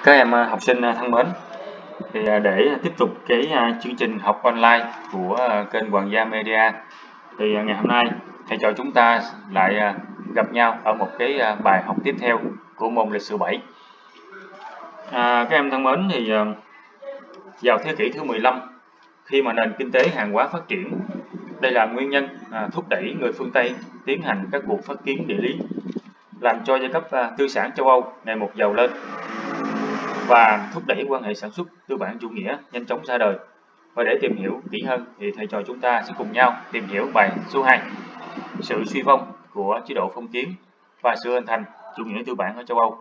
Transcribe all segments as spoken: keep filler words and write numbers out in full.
Các em à, học sinh à, thân mến, thì à, để tiếp tục cái à, chương trình học online của à, kênh Hoàng Gia Media, thì à, ngày hôm nay thầy trò chúng ta lại à, gặp nhau ở một cái à, bài học tiếp theo của môn lịch sử bảy. À, các em thân mến, thì à, vào thế kỷ thứ mười lăm, khi mà nền kinh tế hàng hóa phát triển, đây là nguyên nhân à, thúc đẩy người phương Tây tiến hành các cuộc phát kiến địa lý, làm cho giai cấp à, tư sản châu Âu ngày một giàu lên và thúc đẩy quan hệ sản xuất tư bản chủ nghĩa nhanh chóng ra đời. Và để tìm hiểu kỹ hơn thì thầy trò chúng ta sẽ cùng nhau tìm hiểu bài số hai, sự suy vong của chế độ phong kiến và sự hình thành chủ nghĩa tư bản ở châu Âu.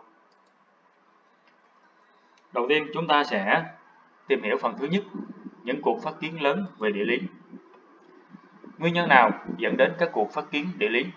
Đầu tiên chúng ta sẽ tìm hiểu phần thứ nhất, những cuộc phát kiến lớn về địa lý. Nguyên nhân nào dẫn đến các cuộc phát kiến địa lý?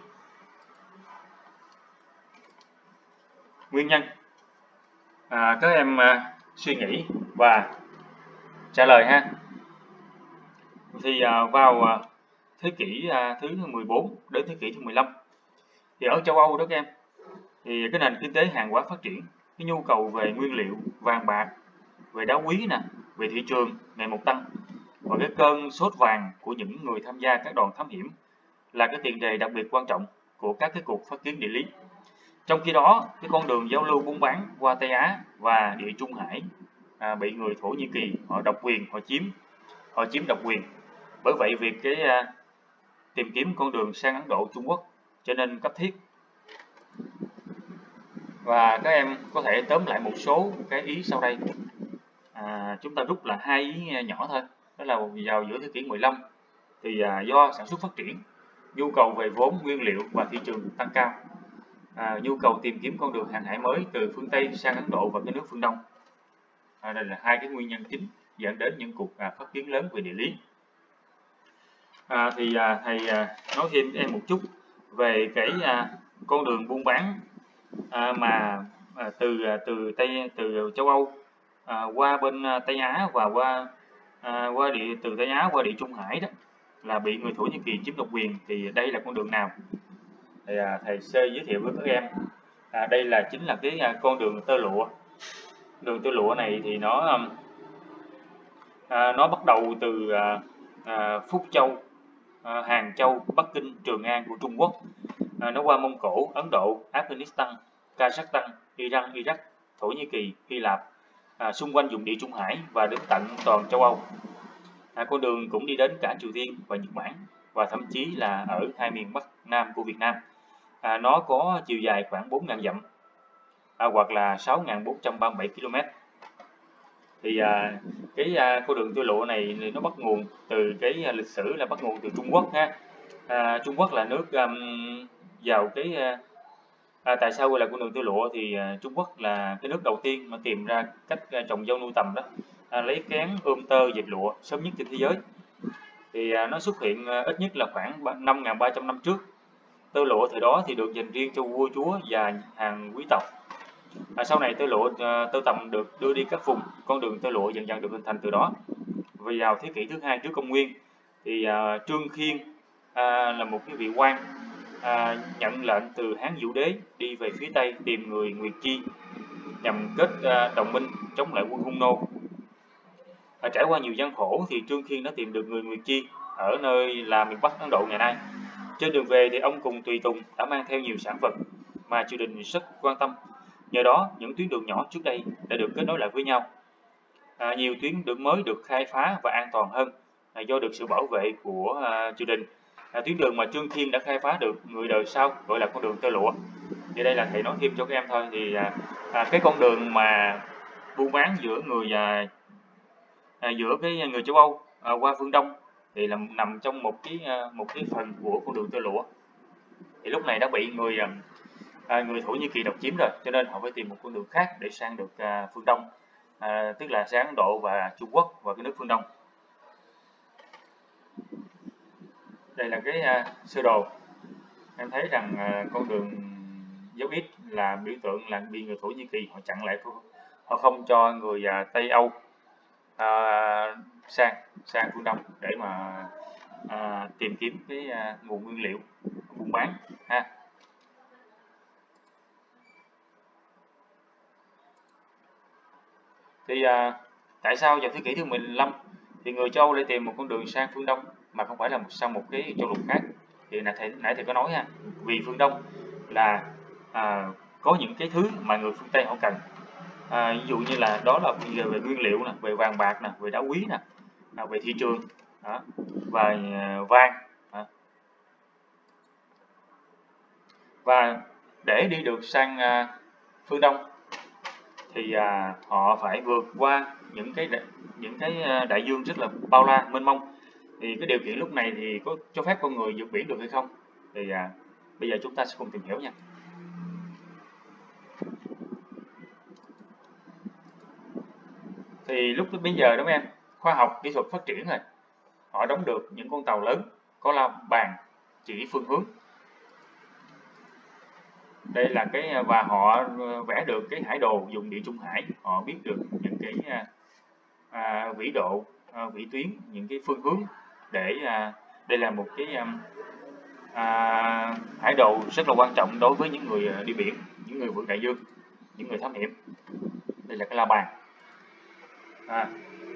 Nguyên nhân à, các em à, suy nghĩ và trả lời ha. Thì à, vào à, thế kỷ à, thứ mười bốn đến thế kỷ thứ mười lăm, thì ở châu Âu đó các em, thì cái nền kinh tế hàng hóa phát triển, cái nhu cầu về nguyên liệu vàng bạc, về đá quý nè, về thị trường ngày một tăng, và cái cơn sốt vàng của những người tham gia các đoàn thám hiểm là cái tiền đề đặc biệt quan trọng của các cái cuộc phát kiến địa lý. Trong khi đó, cái con đường giao lưu buôn bán qua Tây Á và Địa Trung Hải à, bị người Thổ Nhĩ Kỳ họ độc quyền, họ chiếm, họ chiếm độc quyền. Bởi vậy việc cái à, tìm kiếm con đường sang Ấn Độ, Trung Quốc trở nên cấp thiết. Và các em có thể tóm lại một số cái ý sau đây. À, chúng ta rút là hai ý nhỏ thôi. Đó là vào giữa thế kỷ mười lăm thì à, do sản xuất phát triển, nhu cầu về vốn, nguyên liệu và thị trường tăng cao. À, nhu cầu tìm kiếm con đường hàng hải mới từ phương Tây sang Ấn Độ và các nước phương Đông. À, đây là hai cái nguyên nhân chính dẫn đến những cuộc à, phát kiến lớn về địa lý. À, thì à, thầy à, nói thêm em một chút về cái à, con đường buôn bán à, mà à, từ à, từ Tây từ châu Âu à, qua bên à, Tây Á và qua à, qua địa từ Tây Á qua Địa Trung Hải đó, là bị người Thổ Nhĩ Kỳ chiếm độc quyền. Thì đây là con đường nào? Thì à, thầy sơ giới thiệu với các em. À, đây là chính là cái à, con đường tơ lụa. Đường tơ lụa này thì nó à, nó bắt đầu từ à, à, Phúc Châu, à, Hàng Châu, Bắc Kinh, Trường An của Trung Quốc. À, nó qua Mông Cổ, Ấn Độ, Afghanistan, Kazakhstan, Iran, Iraq, Thổ Nhĩ Kỳ, Hy Lạp, à, xung quanh vùng Địa Trung Hải và đến tận toàn châu Âu. À, con đường cũng đi đến cả Triều Tiên và Nhật Bản, và thậm chí là ở hai miền Bắc Nam của Việt Nam. À, nó có chiều dài khoảng bốn nghìn dặm, à, hoặc là sáu nghìn bốn trăm ba mươi bảy ki lô mét. Thì à, cái à, con đường tơ lụa này thì nó bắt nguồn từ cái à, lịch sử là bắt nguồn từ Trung Quốc ha. À, Trung Quốc là nước um, vào cái à, à, tại sao gọi là con đường tơ lụa? Thì à, Trung Quốc là cái nước đầu tiên mà tìm ra cách à, trồng dâu nuôi tầm đó, à, lấy kén ươm tơ dệt lụa sớm nhất trên thế giới. Thì à, nó xuất hiện à, ít nhất là khoảng năm nghìn ba trăm năm trước. Tơ lụa thời đó thì được dành riêng cho vua chúa và hàng quý tộc. À, sau này tơ lụa à, tơ tằm được đưa đi các vùng, con đường tơ lụa dần dần được hình thành từ đó. Và vào thế kỷ thứ hai trước công nguyên thì à, Trương Khiên à, là một cái vị quan à, nhận lệnh từ Hán Vũ Đế đi về phía Tây tìm người Nguyệt Chi nhằm kết à, đồng minh chống lại quân Hung Nô. À, trải qua nhiều gian khổ thì Trương Khiên đã tìm được người Nguyệt Chi ở nơi là miền Bắc Ấn Độ ngày nay. Trên đường về thì ông cùng tùy tùng đã mang theo nhiều sản vật mà triều đình rất quan tâm. Nhờ đó, những tuyến đường nhỏ trước đây đã được kết nối lại với nhau. À, nhiều tuyến đường mới được khai phá và an toàn hơn à, do được sự bảo vệ của à, triều đình. À, tuyến đường mà Trương Khiên đã khai phá được, người đời sau gọi là con đường tơ lụa. Thì đây là thầy nói thêm cho các em thôi. Thì à, à, cái con đường mà buôn bán giữa người à, à, giữa cái người châu Âu à, qua phương Đông thì là nằm trong một cái à, một cái phần của con đường tơ lụa. Thì lúc này đã bị người à, người Thổ Nhĩ Kỳ độc chiếm rồi, cho nên họ phải tìm một con đường khác để sang được à, phương Đông, à, tức là sang Ấn Độ và Trung Quốc và cái nước phương Đông. Đây là cái à, sơ đồ. Em thấy rằng à, con đường dấu X là biểu tượng là bị người Thổ Nhĩ Kỳ họ chặn lại, họ không cho người à, Tây Âu à, sang sang phương Đông để mà à, tìm kiếm cái à, nguồn nguyên liệu buôn bán ha. Thì à, tại sao vào thế kỷ thứ mười lăm thì người châu Âu lại tìm một con đường sang phương Đông mà không phải là một, sang một cái châu lục khác? Thì nãy thầy, nãy thầy có nói ha, vì phương Đông là à, có những cái thứ mà người phương Tây họ cần. À, ví dụ như là đó là về, về nguyên liệu nè, về vàng bạc nè, về đá quý nè, à, về thị trường đó, và à, vàng đó. Và để đi được sang à, phương Đông thì à, họ phải vượt qua những cái những cái đại dương rất là bao la mênh mông. Thì cái điều kiện lúc này thì có cho phép con người vượt biển được hay không? Thì à, bây giờ chúng ta sẽ cùng tìm hiểu nha. Thì lúc bây giờ đó mấy em, khoa học kỹ thuật phát triển rồi, họ đóng được những con tàu lớn có la bàn chỉ phương hướng. Đây là cái và họ vẽ được cái hải đồ dùng địa trung hải, họ biết được những cái à, vĩ độ, à, vĩ tuyến, những cái phương hướng để à, đây là một cái à, hải đồ rất là quan trọng đối với những người đi biển, những người vượt đại dương, những người thám hiểm. Đây là cái la bàn. À,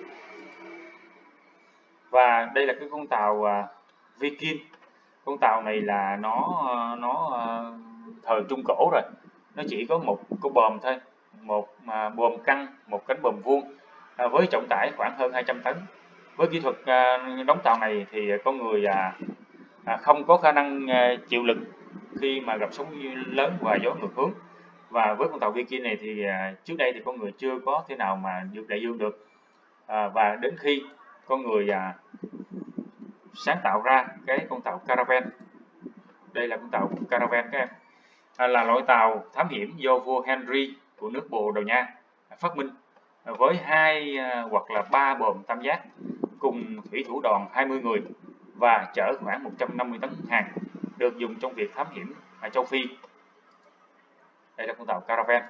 và đây là cái con tàu à, Viking. Con tàu này là nó nó thời Trung Cổ rồi, nó chỉ có một con bờm thôi, một mà bờm căng, một cánh bờm vuông, à, với trọng tải khoảng hơn hai trăm tấn. Với kỹ thuật à, đóng tàu này thì con người à, à, không có khả năng à, chịu lực khi mà gặp sóng lớn và gió ngược hướng. Và với con tàu Viking này thì à, trước đây thì con người chưa có thế nào mà vượt đại dương được. À, và đến khi con người à, sáng tạo ra cái con tàu Caravan. Đây là con tàu Caravan các em, à, là loại tàu thám hiểm do vua Henry của nước Bồ Đào Nha phát minh, với hai à, hoặc là ba bờm tam giác cùng thủy thủ đoàn hai mươi người và chở khoảng một trăm năm mươi tấn hàng, được dùng trong việc thám hiểm ở châu Phi. Đây là con tàu Caravan.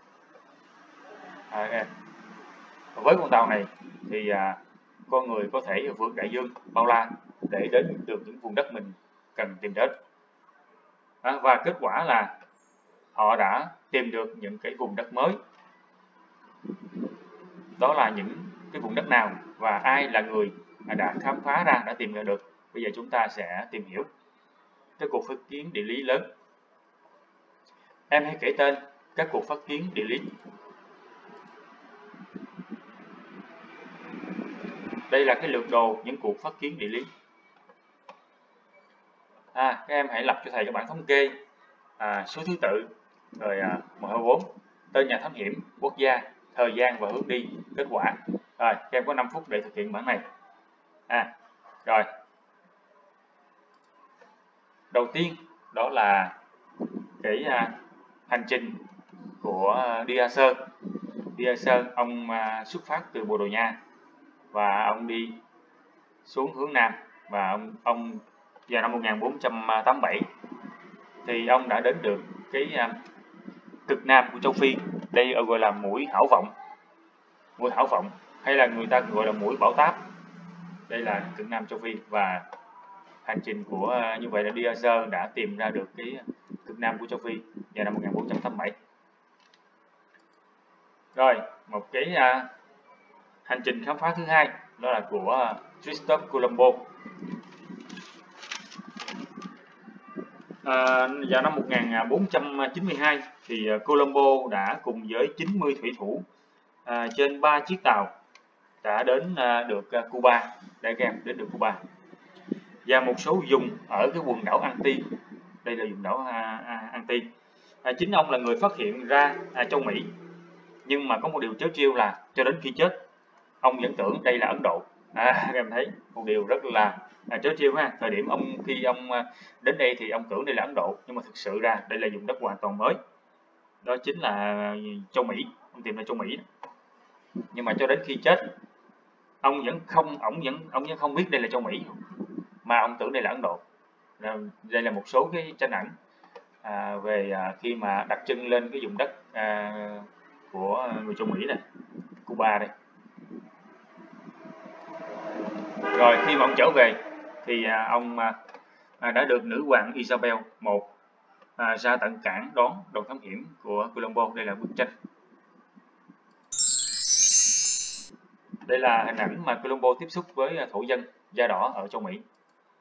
À, với con tàu này thì à, con người có thể vượt đại dương bao la để đến được những vùng đất mình cần tìm đến. À, và kết quả là họ đã tìm được những cái vùng đất mới. Đó là những cái vùng đất nào và ai là người đã khám phá ra, đã tìm ra được. Bây giờ chúng ta sẽ tìm hiểu cái cuộc phát kiến địa lý lớn. Em hãy kể tên các cuộc phát kiến địa lý. Đây là cái lược đồ những cuộc phát kiến địa lý. À, các em hãy lập cho thầy các bảng thống kê à, số thứ tự, rồi à, một hai bốn, tên nhà thám hiểm, quốc gia, thời gian và hướng đi, kết quả. Rồi, các em có năm phút để thực hiện bảng này. À, rồi. Đầu tiên đó là cái à, hành trình của Dyaser. Dyaser ông à, xuất phát từ Bồ Đào Nha và ông đi xuống hướng Nam, và ông ông vào năm một nghìn bốn trăm tám mươi bảy thì ông đã đến được cái uh, cực Nam của châu Phi. Đây gọi là mũi Hảo Vọng, mũi Hảo Vọng hay là người ta gọi là mũi Bảo Táp. Đây là cực Nam châu Phi, và hành trình của uh, như vậy là Dyaser đã tìm ra được cái cực Nam của châu Phi vào năm một nghìn bốn trăm tám mươi bảy. Rồi, một cái uh, hành trình khám phá thứ hai đó là của uh, Christophe Colombo. À, vào năm một nghìn bốn trăm chín mươi hai thì Colombo đã cùng với chín mươi thủy thủ à, trên ba chiếc tàu đã đến à, được Cuba, để các em đến được Cuba, và một số vùng ở cái quần đảo Anti. Đây là vùng đảo à, à, Anti. À, chính ông là người phát hiện ra à, châu Mỹ, nhưng mà có một điều trớ trêu là cho đến khi chết ông vẫn tưởng đây là Ấn Độ. À, các em thấy một điều rất là à, trớ trêu ha. Thời điểm ông khi ông đến đây thì ông tưởng đây là Ấn Độ, nhưng mà thực sự ra đây là vùng đất hoàn toàn mới, đó chính là châu Mỹ. Ông tìm ra châu Mỹ, nhưng mà cho đến khi chết ông vẫn không ông vẫn ông vẫn không biết đây là châu Mỹ, mà ông tưởng đây là Ấn Độ. Đây là một số cái tranh ảnh à, về à, khi mà đặt chân lên cái vùng đất à, của người châu Mỹ này, Cuba đây. Rồi khi mà ông trở về thì à, ông à, đã được nữ hoàng Isabel một à, ra tận cảng đón đoàn thám hiểm của Colombo. Đây là bức tranh. Đây là hình ảnh mà Colombo tiếp xúc với thổ dân da đỏ ở châu Mỹ.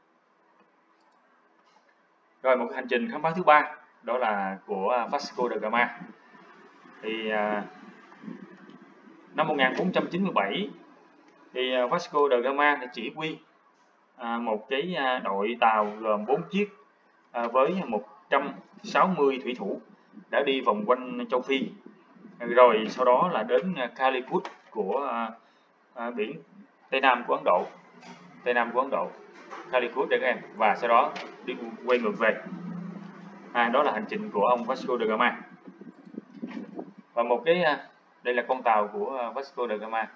Rồi một hành trình khám phá thứ ba đó là của Vasco da Gama. Thì à, năm một nghìn bốn trăm chín mươi bảy thì Vasco da Gama đã chỉ huy à, một cái đội tàu gồm bốn chiếc à, với một trăm sáu mươi thủy thủ đã đi vòng quanh châu Phi, rồi sau đó là đến Calicut của à, à, biển Tây Nam của Ấn Độ, Tây Nam của Ấn Độ, Calicut để các em, và sau đó đi quay ngược về. À, đó là hành trình của ông Vasco da Gama. Và một cái đây là con tàu của Vasco da Gama.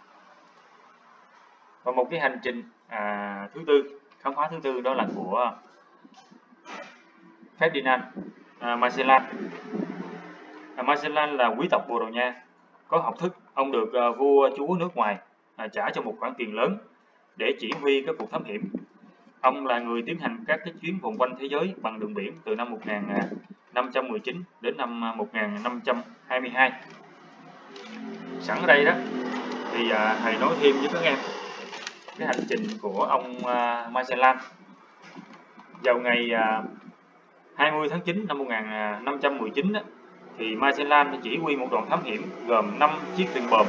Và một cái hành trình à, thứ tư, khám phá thứ tư đó là của Ferdinand à, Magellan. À, Magellan là quý tộc Bồ Đào Nha, có học thức. Ông được à, vua chúa nước ngoài à, trả cho một khoản tiền lớn để chỉ huy các cuộc thám hiểm. Ông là người tiến hành các cái chuyến vòng quanh thế giới bằng đường biển từ năm một nghìn năm trăm mười chín đến năm một nghìn năm trăm hai mươi hai. Sẵn ở đây đó thì à, thầy nói thêm với các em cái hành trình của ông à, Magellan. Vào ngày à, hai mươi tháng chín năm một nghìn năm trăm mười chín đó, thì Magellan đã chỉ huy một đoàn thám hiểm gồm năm chiếc thuyền bờm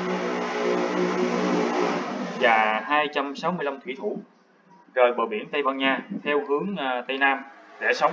và hai trăm sáu mươi lăm thủy thủ rời bờ biển Tây Ban Nha theo hướng uh, Tây Nam rẽ sóng,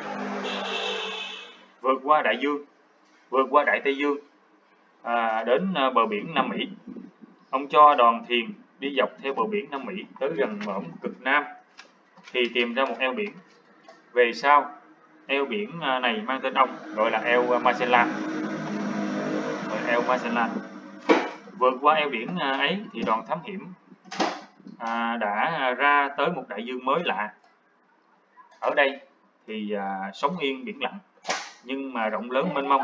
vượt qua đại dương, vượt qua Đại Tây Dương à, đến uh, bờ biển Nam Mỹ. Ông cho đoàn thuyền đi dọc theo bờ biển Nam Mỹ tới gần mõm cực Nam thì tìm ra một eo biển. Về sau, eo biển uh, này mang tên ông, gọi là eo Magellan. Eo Magellan. Vượt qua eo biển uh, ấy thì đoàn thám hiểm À, đã ra tới một đại dương mới lạ. Ở đây thì à, sóng yên biển lặng, nhưng mà rộng lớn mênh mông,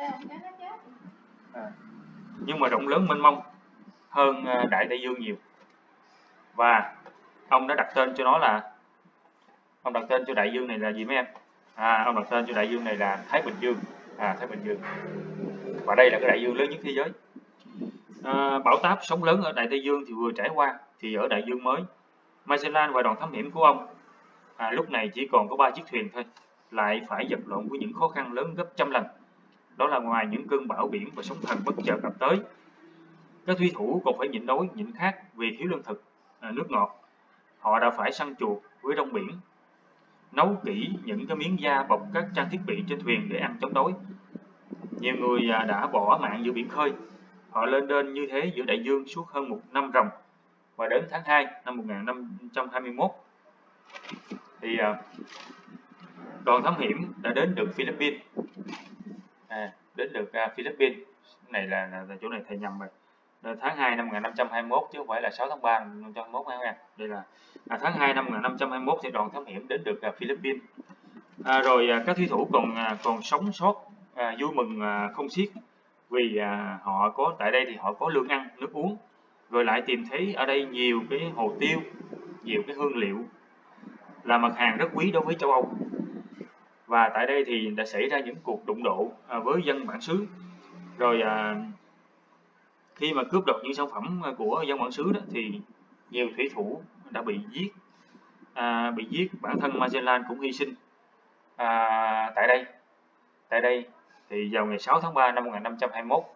à, nhưng mà rộng lớn mênh mông hơn à, Đại Tây Dương nhiều. Và ông đã đặt tên cho nó là, ông đặt tên cho đại dương này là gì mấy em? À, ông đặt tên cho đại dương này là Thái Bình Dương. À, Thái Bình Dương. Và đây là cái đại dương lớn nhất thế giới. À, bão táp sóng lớn ở Đại Tây Dương thì vừa trải qua, thì ở đại dương mới, Magellan và đoàn thám hiểm của ông à, lúc này chỉ còn có ba chiếc thuyền thôi, lại phải vật lộn với những khó khăn lớn gấp trăm lần. Đó là ngoài những cơn bão biển và sóng thần bất chợt ập tới, các thủy thủ còn phải nhịn đói nhịn khát vì thiếu lương thực, à, nước ngọt. Họ đã phải săn chuột với rong biển, nấu kỹ những cái miếng da bọc các trang thiết bị trên thuyền để ăn chống đói. Nhiều người à, đã bỏ mạng giữa biển khơi. Họ lên đên như thế giữa đại dương suốt hơn một năm ròng. Và đến tháng hai năm một nghìn năm trăm hai mươi mốt thì uh, đoàn thám hiểm đã đến được Philippines. À, đến được uh, Philippines. Này là, là, là chỗ này thầy nhầm rồi. Là tháng hai năm một nghìn năm trăm hai mươi mốt chứ không phải là sáu tháng ba năm một nghìn năm trăm hai mươi mốt nha. Đây là à, tháng hai năm một nghìn năm trăm hai mươi mốt thì đoàn thám hiểm đến được uh, Philippines. À, rồi uh, các thủy thủ còn uh, còn sống sót uh, vui mừng uh, không xiết, vì uh, họ có tại đây thì họ có lương ăn, nước uống. Rồi lại tìm thấy ở đây nhiều cái hồ tiêu, nhiều cái hương liệu là mặt hàng rất quý đối với châu Âu. Và tại đây thì đã xảy ra những cuộc đụng độ à, với dân bản xứ. Rồi à, khi mà cướp đoạt những sản phẩm của dân bản xứ đó thì nhiều thủy thủ đã bị giết, à, bị giết. Bản thân Magellan cũng hy sinh à, tại đây. Tại đây thì vào ngày sáu tháng ba năm một nghìn năm trăm hai mươi mốt.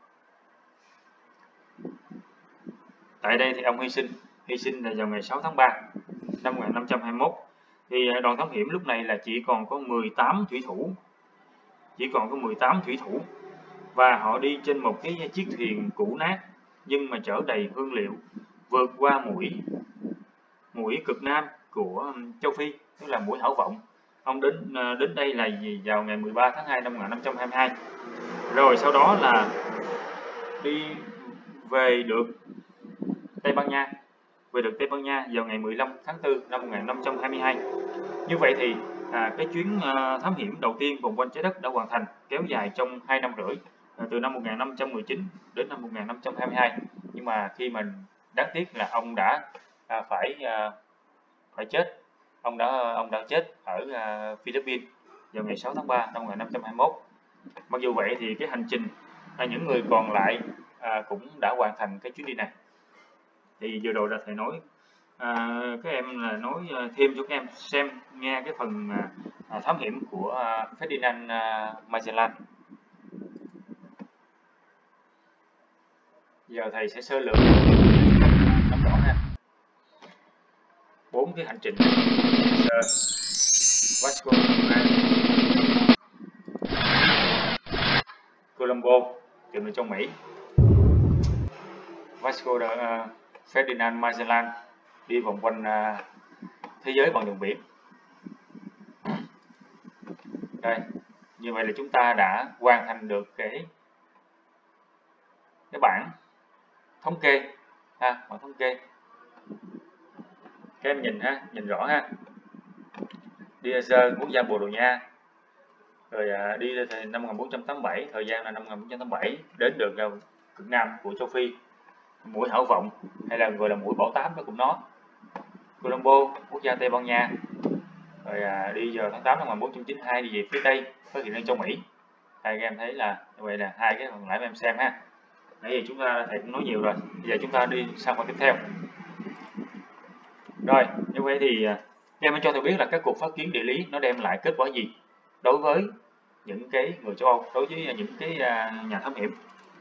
Tại đây thì ông hy sinh, hy sinh là vào ngày sáu tháng ba năm một nghìn năm trăm hai mươi mốt. Thì đoàn thám hiểm lúc này là chỉ còn có mười tám thủy thủ, chỉ còn có mười tám thủy thủ và họ đi trên một cái chiếc thuyền cũ nát nhưng mà chở đầy hương liệu, vượt qua mũi mũi cực nam của châu Phi, tức là mũi Hảo Vọng. Ông đến đến đây là gì vào ngày mười ba tháng hai năm một nghìn năm trăm hai mươi hai. Rồi sau đó là đi về được Tây Ban Nha, về được Tây Ban Nha vào ngày mười lăm tháng tư năm một nghìn năm trăm hai mươi hai. Như vậy thì à, cái chuyến à, thám hiểm đầu tiên vòng quanh trái đất đã hoàn thành, kéo dài trong hai năm rưỡi, à, từ năm một nghìn năm trăm mười chín đến năm một nghìn năm trăm hai mươi hai. Nhưng mà khi mình đáng tiếc là ông đã à, phải à, phải chết, ông đã ông đã chết ở à, Philippines vào ngày sáu tháng ba năm một nghìn năm trăm hai mươi mốt. Mặc dù vậy thì cái hành trình à, những người còn lại à, cũng đã hoàn thành cái chuyến đi này. Thì vừa rồi là thầy nói à, các em là nói thêm cho các em xem nghe cái phần à, thám hiểm của à, Ferdinand à, Magellan. Giờ thầy sẽ sơ lược nắm rõ ha. Bốn cái hành trình Vasco da Gama, Colombo tìm đến châu Mỹ, Vasco da uh, Ferdinand Magellan đi vòng quanh uh, thế giới bằng đường biển. Đây, như vậy là chúng ta đã hoàn thành được cái cái bảng thống kê ha, bảng thống kê. Các em nhìn ha, nhìn rõ ha. Đi sơ quốc gia Bồ Đào Nha, rồi à, đi từ năm một nghìn bốn trăm tám mươi bảy, thời gian là năm một nghìn bốn trăm tám mươi bảy, đến được uh, cực nam của châu Phi, mũi Hảo Vọng hay là gọi là mũi Bảo Tám đó cũng nó. Colombo, quốc gia Tây Ban Nha, rồi à, đi vào tháng tám năm một nghìn bốn trăm chín mươi hai đi về phía Tây, phát hiện ra châu Mỹ. Hai các em thấy là như vậy là hai cái phần lại em xem ha. Nãy giờ chúng ta thầy cũng nói nhiều rồi, bây giờ chúng ta đi sang phần tiếp theo. Rồi, như vậy thì các em cho thầy biết là các cuộc phát kiến địa lý nó đem lại kết quả gì đối với những cái người châu Âu, đối với những cái nhà thám hiểm.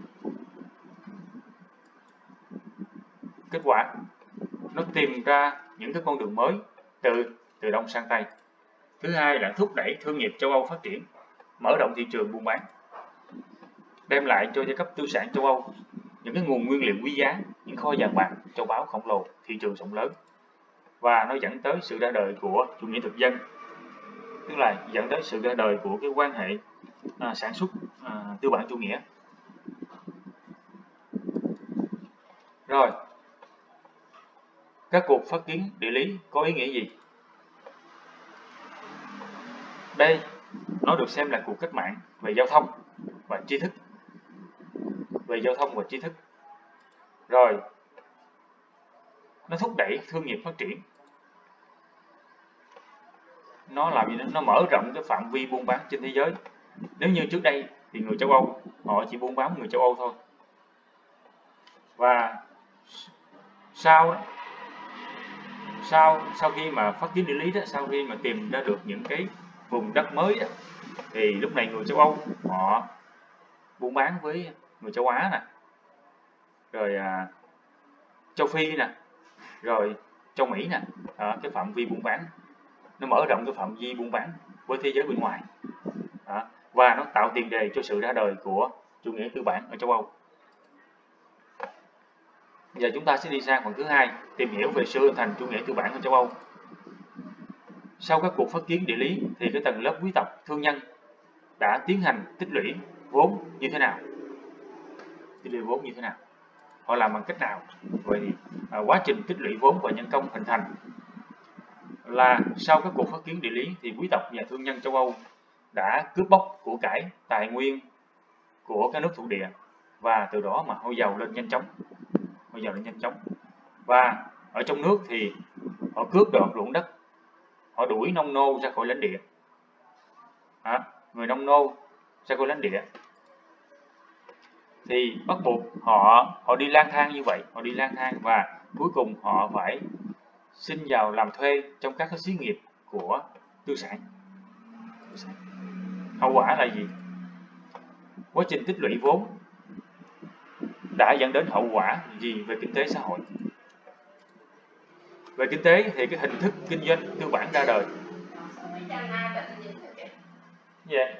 Kết quả nó tìm ra những cái con đường mới từ từ đông sang tây. Thứ hai là thúc đẩy thương nghiệp châu Âu phát triển, mở rộng thị trường buôn bán, đem lại cho giai cấp tư sản châu Âu những cái nguồn nguyên liệu quý giá, những kho vàng bạc, châu báu khổng lồ, thị trường rộng lớn, và nó dẫn tới sự ra đời của chủ nghĩa thực dân, tức là dẫn tới sự ra đời của cái quan hệ à, sản xuất à, tư bản chủ nghĩa. Rồi, các cuộc phát kiến địa lý có ý nghĩa gì? Đây, nó được xem là cuộc cách mạng về giao thông và tri thức. Về giao thông và tri thức. Rồi, nó thúc đẩy thương nghiệp phát triển. Nó làm gì đó? Nó mở rộng cái phạm vi buôn bán trên thế giới. Nếu như trước đây thì người châu Âu họ chỉ buôn bán người châu Âu thôi. Và sau đó, sau sau khi mà phát kiến địa lý đó, sau khi mà tìm ra được những cái vùng đất mới đó, thì lúc này người châu Âu họ buôn bán với người châu Á nè, rồi à, châu Phi nè, rồi châu Mỹ nè, à, cái phạm vi buôn bán nó mở rộng cái phạm vi buôn bán với thế giới bên ngoài, à, và nó tạo tiền đề cho sự ra đời của chủ nghĩa tư bản ở châu Âu. Giờ chúng ta sẽ đi sang phần thứ hai, tìm hiểu về sự hình thành chủ nghĩa tư bản ở châu Âu. Sau các cuộc phát kiến địa lý thì cái tầng lớp quý tộc thương nhân đã tiến hành tích lũy vốn như thế nào? Tích lũy vốn như thế nào? Họ làm bằng cách nào? Vậy thì à, quá trình tích lũy vốn và nhân công hình thành là sau các cuộc phát kiến địa lý thì quý tộc và thương nhân châu Âu đã cướp bóc của cải, tài nguyên của các nước thuộc địa, và từ đó mà họ giàu lên nhanh chóng. Họ giàu lên nhanh chóng. Và ở trong nước thì họ cướp đoạt ruộng đất, họ đuổi nông nô ra khỏi lãnh địa. À, người nông nô ra khỏi lãnh địa thì bắt buộc họ họ đi lang thang như vậy, họ đi lang thang và cuối cùng họ phải xin vào làm thuê trong các cái xí nghiệp của tư sản. Hậu quả là gì? Quá trình tích lũy vốn đã dẫn đến hậu quả gì về kinh tế xã hội? Về kinh tế thì cái hình thức kinh doanh tư bản ra đời. Dạ.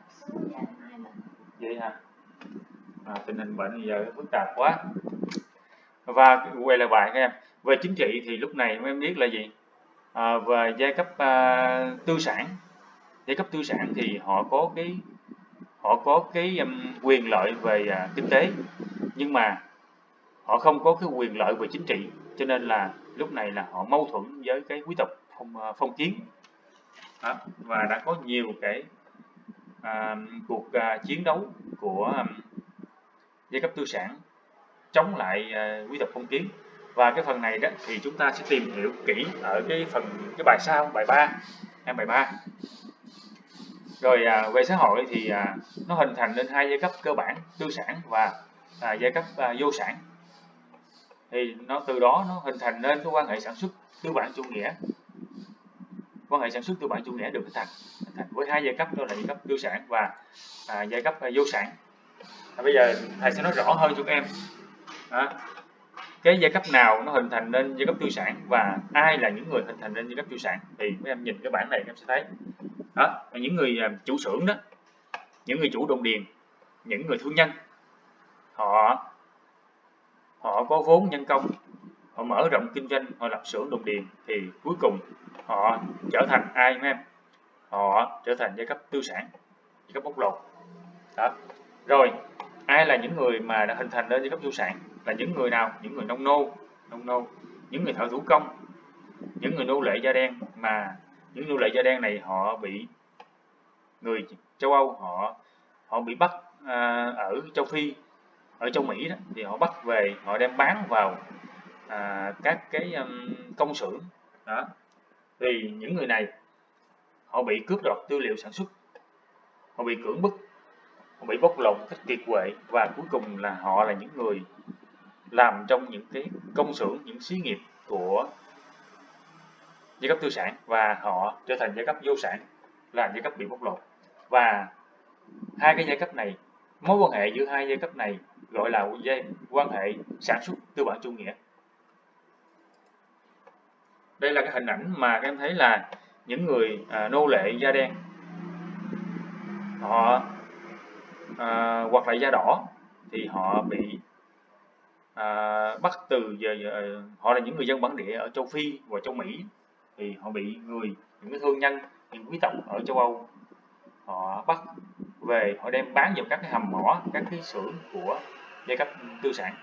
Vậy hả? À, tình hình bệnh giờ phức tạp quá. Và quay lại bài các em. Về chính trị thì lúc này em biết là gì? À, về giai cấp à, tư sản, giai cấp tư sản thì họ có cái họ có cái um, quyền lợi về à, kinh tế, nhưng mà họ không có cái quyền lợi về chính trị, cho nên là lúc này là họ mâu thuẫn với cái quý tộc phong, phong kiến. Đó, và đã có nhiều cái à, cuộc à, chiến đấu của um, giai cấp tư sản chống lại à, quý tộc phong kiến. Và cái phần này đó thì chúng ta sẽ tìm hiểu kỹ ở cái phần cái bài sau, bài ba, em bài ba. Rồi à, về xã hội thì à, nó hình thành lên hai giai cấp cơ bản, tư sản và à, giai cấp à, vô sản, thì nó từ đó nó hình thành nên cái quan hệ sản xuất tư bản chủ nghĩa. Quan hệ sản xuất tư bản chủ nghĩa được hình thành, hình thành với hai giai cấp, đó là giai cấp tư sản và à, giai cấp à, vô sản. À, bây giờ thầy sẽ nói rõ hơn cho các em à, cái giai cấp nào nó hình thành nên giai cấp tư sản và ai là những người hình thành nên giai cấp tư sản. Thì các em nhìn cái bảng này các em sẽ thấy đó, những người à, chủ xưởng đó, những người chủ đồng điền, những người thương nhân, họ họ có vốn nhân công, họ mở rộng kinh doanh, họ lập xưởng đồng điền, thì cuối cùng họ trở thành ai mấy em? Họ trở thành giai cấp tư sản, giai cấp bóc lột đó. Rồi ai là những người mà đã hình thành nên giai cấp tư sản? Là những người nào? Những người nông nô, nông nô, những người thợ thủ công, những người nô lệ da đen, mà những nô lệ da đen này họ bị người châu Âu họ họ bị bắt à, ở châu Phi, ở châu Mỹ đó, thì họ bắt về, họ đem bán vào à, các cái um, công xưởng đó. Thì những người này họ bị cướp đoạt tư liệu sản xuất, họ bị cưỡng bức, họ bị bóc lột cách kiệt quệ, và cuối cùng là họ là những người làm trong những cái công xưởng, những xí nghiệp của giai cấp tư sản, và họ trở thành giai cấp vô sản, là giai cấp bị bóc lột. Và hai cái giai cấp này, mối quan hệ giữa hai giai cấp này gọi là giai quan hệ sản xuất tư bản chủ nghĩa. Đây là cái hình ảnh mà các em thấy là những người à, nô lệ da đen, họ à, hoặc là da đỏ, thì họ bị à, bắt từ giờ, giờ họ là những người dân bản địa ở châu Phi và châu Mỹ, thì họ bị người những cái thương nhân, những quý tộc ở châu Âu họ bắt về, họ đem bán vào các cái hầm mỏ, các cái xưởng của giai cấp tư sản.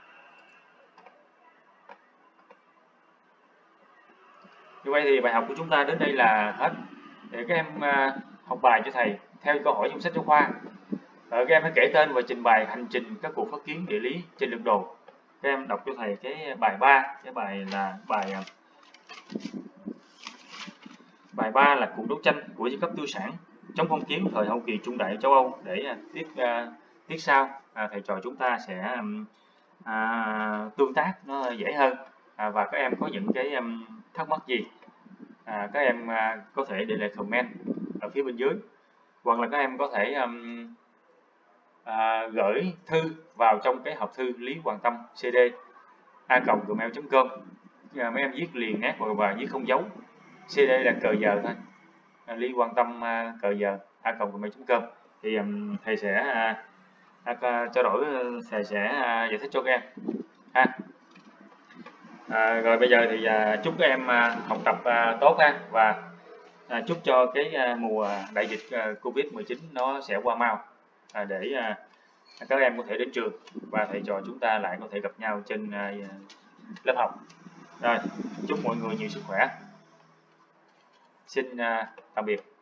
Như vậy thì bài học của chúng ta đến đây là hết. Để các em uh, học bài cho thầy theo câu hỏi trong sách giáo khoa. Rồi các em hãy kể tên và trình bày hành trình các cuộc phát kiến địa lý trên lược đồ. Các em đọc cho thầy cái bài ba, cái bài là bài bài ba là cuộc đấu tranh của giai cấp tư sản chống phong kiến thời hậu kỳ trung đại châu Âu. Để uh, tiết uh, tiết sau uh, thầy trò chúng ta sẽ um, uh, tương tác nó dễ hơn, uh, và các em có những cái um, thắc mắc gì, à, các em à, có thể để lại comment ở phía bên dưới, hoặc là các em có thể um, à, gửi thư vào trong cái hộp thư Lý Hoàng Tâm cd a còng gmail chấm com. À, mấy em viết liền nét và viết không dấu, cd là cờ giờ thôi, à, Lý Hoàng Tâm à, cờ giờ a còng gmail chấm com, thì um, thầy sẽ à, à, trao đổi, thầy sẽ à, giải thích cho các em ha. À, rồi bây giờ thì à, chúc các em à, học tập à, tốt ha, và à, chúc cho cái à, mùa đại dịch à, Covid mười chín nó sẽ qua mau, à, để à, các em có thể đến trường và thầy trò chúng ta lại có thể gặp nhau trên à, lớp học. Rồi, chúc mọi người nhiều sức khỏe. Xin à, tạm biệt.